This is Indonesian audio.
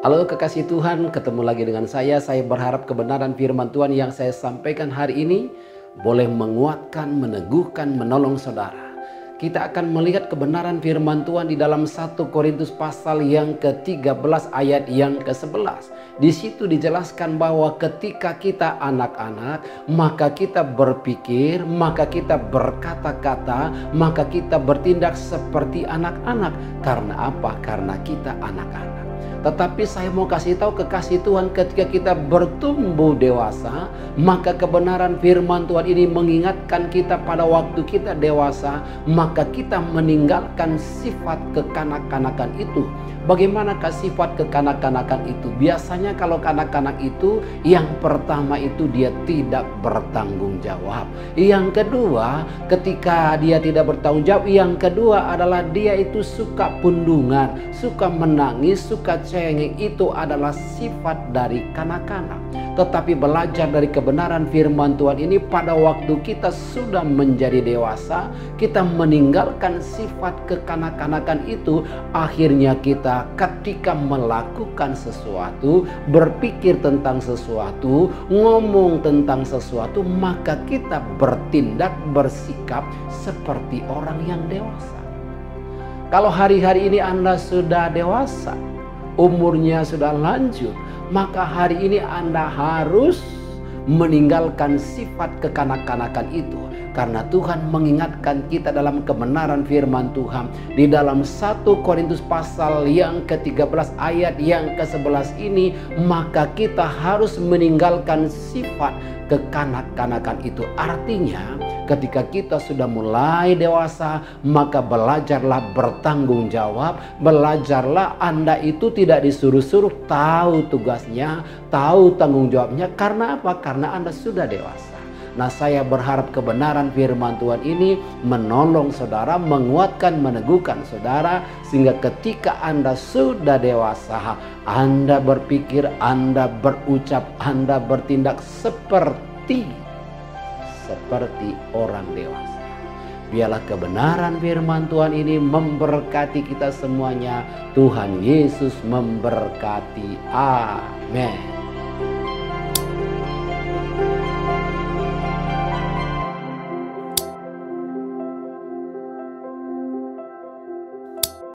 Halo kekasih Tuhan, ketemu lagi dengan saya. Saya berharap kebenaran firman Tuhan yang saya sampaikan hari ini boleh menguatkan, meneguhkan, menolong saudara. Kita akan melihat kebenaran firman Tuhan di dalam 1 Korintus pasal yang ke-13 ayat yang ke-11. Di situ dijelaskan bahwa ketika kita anak-anak, maka kita berpikir, maka kita berkata-kata, maka kita bertindak seperti anak-anak. Karena apa? Karena kita anak-anak. Tetapi saya mau kasih tahu kekasih Tuhan, ketika kita bertumbuh dewasa, maka kebenaran firman Tuhan ini mengingatkan kita pada waktu kita dewasa, maka kita meninggalkan sifat kekanak-kanakan itu. Bagaimanakah sifat kekanak-kanakan itu? Biasanya kalau kanak-kanak itu, yang pertama itu dia tidak bertanggung jawab. Yang kedua, ketika dia tidak bertanggung jawab, yang kedua adalah dia itu suka pundungan, suka menangis, suka cengeng. Itu adalah sifat dari kanak-kanak. Tetapi belajar dari kebenaran firman Tuhan ini, pada waktu kita sudah menjadi dewasa, kita meninggalkan sifat kekanak-kanakan itu. Akhirnya kita ketika melakukan sesuatu, berpikir tentang sesuatu, ngomong tentang sesuatu, maka kita bertindak, bersikap seperti orang yang dewasa. Kalau hari-hari ini Anda sudah dewasa, umurnya sudah lanjut, maka hari ini Anda harus meninggalkan sifat kekanak-kanakan itu. Karena Tuhan mengingatkan kita dalam kebenaran firman Tuhan. Di dalam 1 Korintus pasal yang ke-13 ayat yang ke-11 ini, maka kita harus meninggalkan sifat kekanak-kanakan itu. Artinya ketika kita sudah mulai dewasa, maka belajarlah bertanggung jawab. Belajarlah Anda itu tidak disuruh-suruh, tahu tugasnya, tahu tanggung jawabnya. Karena apa? Karena Anda sudah dewasa. Nah, saya berharap kebenaran firman Tuhan ini menolong saudara, menguatkan, meneguhkan saudara, sehingga ketika Anda sudah dewasa, Anda berpikir, Anda berucap, Anda bertindak seperti orang dewasa. Biarlah kebenaran firman Tuhan ini memberkati kita semuanya. Tuhan Yesus memberkati. Amin.